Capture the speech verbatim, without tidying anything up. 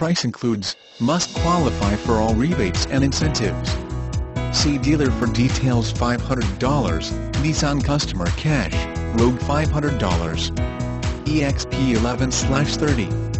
price includes, must qualify for all rebates and incentives. See dealer for details. Five hundred dollars, Nissan Customer Cash, Rogue five hundred dollars, E X P eleven thirty.